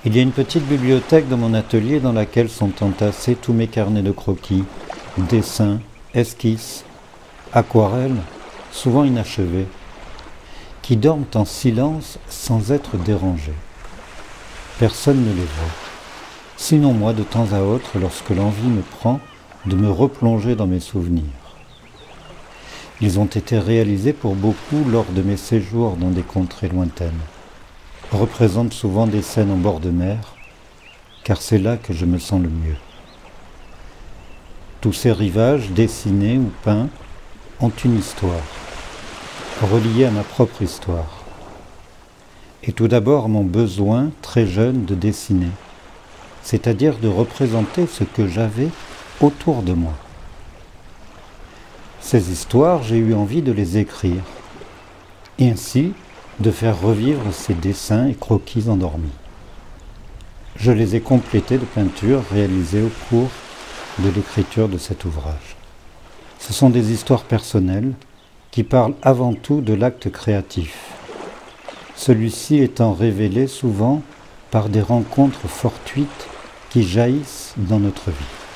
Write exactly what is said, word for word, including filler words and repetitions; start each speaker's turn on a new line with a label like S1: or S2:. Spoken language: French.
S1: Il y a une petite bibliothèque dans mon atelier dans laquelle sont entassés tous mes carnets de croquis, dessins, esquisses, aquarelles, souvent inachevés, qui dorment en silence sans être dérangés. Personne ne les voit, sinon moi de temps à autre lorsque l'envie me prend de me replonger dans mes souvenirs. Ils ont été réalisés pour beaucoup lors de mes séjours dans des contrées lointaines, représentent souvent des scènes en bord de mer, car c'est là que je me sens le mieux. Tous ces rivages, dessinés ou peints, ont une histoire, reliée à ma propre histoire. Et tout d'abord mon besoin, très jeune, de dessiner, c'est-à-dire de représenter ce que j'avais autour de moi. Ces histoires, j'ai eu envie de les écrire, et ainsi de faire revivre ces dessins et croquis endormis. Je les ai complétés de peintures réalisées au cours de l'écriture de cet ouvrage. Ce sont des histoires personnelles qui parlent avant tout de l'acte créatif, celui-ci étant révélé souvent par des rencontres fortuites qui jaillissent dans notre vie.